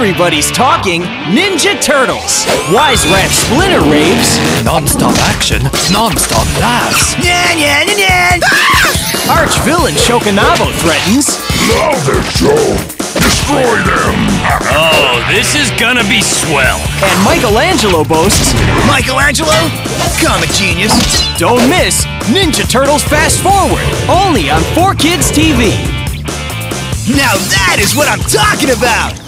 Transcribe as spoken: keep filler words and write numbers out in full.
Everybody's talking Ninja Turtles. Wise Rat Splinter raves. Non-stop action, non-stop laughs. Nyan, nyan, nyan, nyan. Arch villain Shokunabo threatens. Now their show. Destroy them. Oh, this is gonna be swell. And Michelangelo boasts. Michelangelo? Comic genius. Don't miss Ninja Turtles Fast Forward. Only on four Kids T V. Now that is what I'm talking about!